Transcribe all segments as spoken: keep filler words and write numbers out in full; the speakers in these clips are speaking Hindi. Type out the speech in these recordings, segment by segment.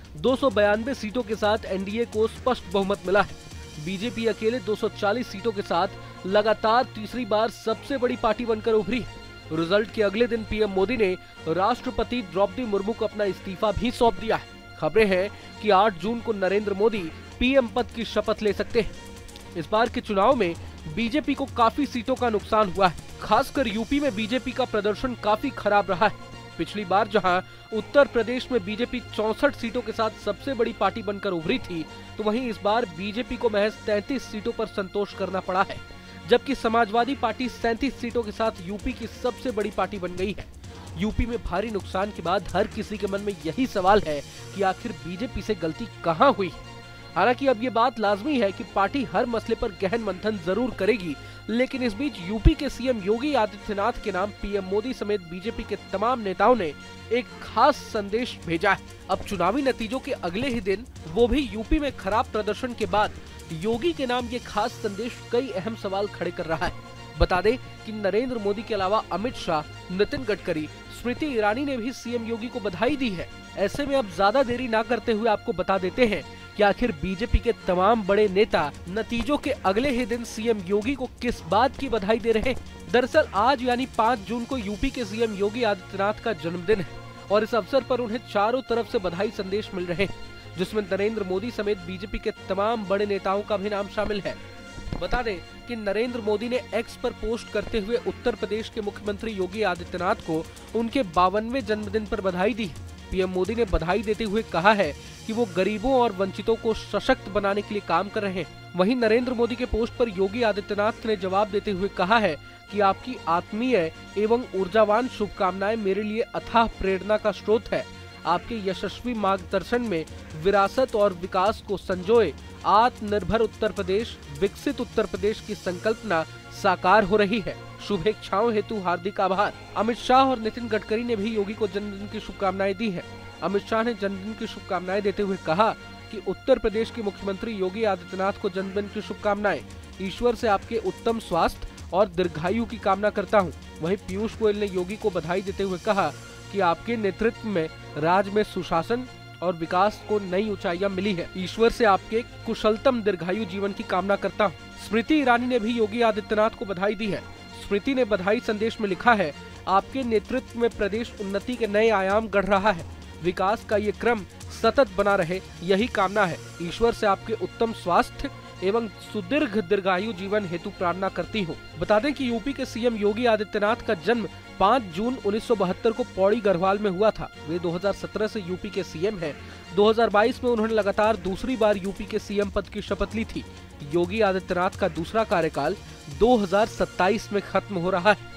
दो सौ बयानवे सीटों के साथ एनडीए को स्पष्ट बहुमत मिला है। बीजेपी अकेले दो सौ चालीस सीटों के साथ लगातार तीसरी बार सबसे बड़ी पार्टी बनकर उभरी है। रिजल्ट के अगले दिन पीएम मोदी ने राष्ट्रपति द्रौपदी मुर्मू को अपना इस्तीफा भी सौंप दिया है। खबरें हैं कि आठ जून को नरेंद्र मोदी पीएम पद की शपथ ले सकते हैं। इस बार के चुनाव में बीजेपी को काफी सीटों का नुकसान हुआ है। खासकर यूपी में बीजेपी का प्रदर्शन काफी खराब रहा है। पिछली बार जहां उत्तर प्रदेश में बीजेपी चौसठ सीटों के साथ सबसे बड़ी पार्टी बनकर उभरी थी, तो वहीं इस बार बीजेपी को महज तैंतीस सीटों पर संतोष करना पड़ा है, जबकि समाजवादी पार्टी सैंतीस सीटों के साथ यूपी की सबसे बड़ी पार्टी बन गई है। यूपी में भारी नुकसान के बाद हर किसी के मन में यही सवाल है कि आखिर बीजेपी से गलती कहां हुई। हालांकि अब ये बात लाजमी है कि पार्टी हर मसले पर गहन मंथन जरूर करेगी, लेकिन इस बीच यूपी के सीएम योगी आदित्यनाथ के नाम पीएम मोदी समेत बीजेपी के तमाम नेताओं ने एक खास संदेश भेजा है। अब चुनावी नतीजों के अगले ही दिन, वो भी यूपी में खराब प्रदर्शन के बाद, योगी के नाम ये खास संदेश कई अहम सवाल खड़े कर रहा है। बता दें कि नरेंद्र मोदी के अलावा अमित शाह, नितिन गडकरी, स्मृति ईरानी ने भी सीएम योगी को बधाई दी है। ऐसे में अब ज्यादा देरी ना करते हुए आपको बता देते हैं कि आखिर बीजेपी के तमाम बड़े नेता नतीजों के अगले ही दिन सीएम योगी को किस बात की बधाई दे रहे हैं। दरअसल आज यानी पाँच जून को यूपी के सीएम योगी आदित्यनाथ का जन्मदिन है और इस अवसर पर उन्हें चारों तरफ से बधाई संदेश मिल रहे हैं, जिसमें नरेंद्र मोदी समेत बीजेपी के तमाम बड़े नेताओं का भी नाम शामिल है। बता दें कि नरेंद्र मोदी ने एक्स पर पोस्ट करते हुए उत्तर प्रदेश के मुख्यमंत्री योगी आदित्यनाथ को उनके बावनवें जन्मदिन पर बधाई दी। पीएम मोदी ने बधाई देते हुए कहा है कि वो गरीबों और वंचितों को सशक्त बनाने के लिए काम कर रहे हैं। वहीं नरेंद्र मोदी के पोस्ट पर योगी आदित्यनाथ ने जवाब देते हुए कहा है कि आपकी आत्मीय एवं ऊर्जावान शुभकामनाएं मेरे लिए अथाह प्रेरणा का स्रोत है। आपके यशस्वी मार्गदर्शन में विरासत और विकास को संजोए आत्मनिर्भर उत्तर प्रदेश, विकसित उत्तर प्रदेश की संकल्पना साकार हो रही है। शुभेच्छाओं हेतु हार्दिक आभार। अमित शाह और नितिन गडकरी ने भी योगी को जन्मदिन की शुभकामनाएं दी हैं। अमित शाह ने जन्मदिन की शुभकामनाएं देते हुए कहा कि उत्तर प्रदेश के मुख्यमंत्री योगी आदित्यनाथ को जन्मदिन की शुभकामनाएं। ईश्वर से आपके उत्तम स्वास्थ्य और दीर्घायु की कामना करता हूं। वहीं पीयूष गोयल ने योगी को बधाई देते हुए कहा कि आपके नेतृत्व में राज्य में सुशासन और विकास को नई ऊंचाइयां मिली है। ईश्वर से आपके कुशलतम दीर्घायु जीवन की कामना करता हूं। स्मृति ईरानी ने भी योगी आदित्यनाथ को बधाई दी है। स्मृति ने बधाई संदेश में लिखा है, आपके नेतृत्व में प्रदेश उन्नति के नए आयाम गढ़ रहा है। विकास का ये क्रम सतत बना रहे, यही कामना है। ईश्वर से आपके उत्तम स्वास्थ्य एवं सुदीर्घ दीर्घायु जीवन हेतु प्रार्थना करती हूँ। बता दें कि यूपी के सीएम योगी आदित्यनाथ का जन्म पाँच जून उन्नीस सौ बहत्तर को पौड़ी गढ़वाल में हुआ था। वे दो हज़ार सत्रह से यूपी के सीएम हैं। दो हज़ार बाईस में उन्होंने लगातार दूसरी बार यूपी के सीएम पद की शपथ ली थी। योगी आदित्यनाथ का दूसरा कार्यकाल दो हज़ार सत्ताईस में खत्म हो रहा है।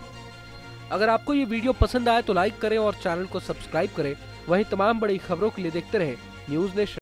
अगर आपको ये वीडियो पसंद आए तो लाइक करें और चैनल को सब्सक्राइब करें। वहीं तमाम बड़ी खबरों के लिए देखते रहें न्यूज़ नेशन।